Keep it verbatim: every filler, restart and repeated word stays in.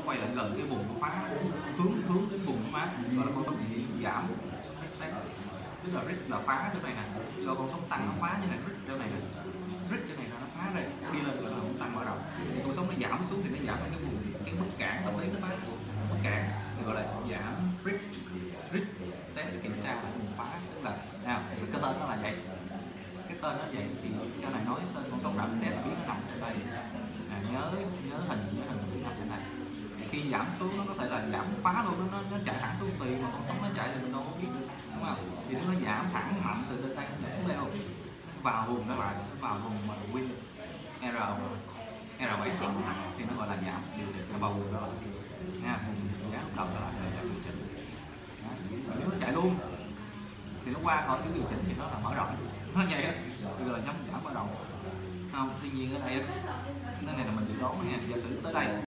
quay lại gần cái vùng nó phá, hướng hướng đến vùng nó phá, gọi là con sóng bị giảm. Đấy, tức là rít là phá chỗ này nè, do con sóng tăng nó phá như này, rít chỗ này nè, rít chỗ này nó phá ra, đi lên gọi là không tăng mở rộng. Thì con sóng nó giảm xuống thì nó giảm ở cái vùng cái mức cản tâm lý nó phá, mức cản thì gọi là giảm rít, rít test để kiểm tra lại vùng phá, tức là nào cái tên nó là vậy, cái tên nó vậy thì cái này nói tên con sóng rộng test là biết nó nằm trên đây, à, nhớ nhớ hình nhớ hình biết nằm trên này. Khi giảm xuống nó có thể là giảm phá luôn, nó nó chạy thẳng xuống, tùy mà con sóng nó chạy thì mình đâu có biết, đúng không? Thì nó giảm thẳng mạnh từ bên đây nó giảm xuống đây không, vào vùng đó lại, vào vùng mà win R R bảy chọn thì nó gọi là giảm điều chỉnh là bầu đó nha, vùng giá lúc đầu đó là giảm điều chỉnh. Nếu nó chạy luôn thì nó qua khỏi xứ điều chỉnh thì nó là mở rộng, nó vậy á, bây giờ là nhóm giảm mở rộng không. Tuy nhiên ở đây cái này là mình dự đoán nha, giả sử tới đây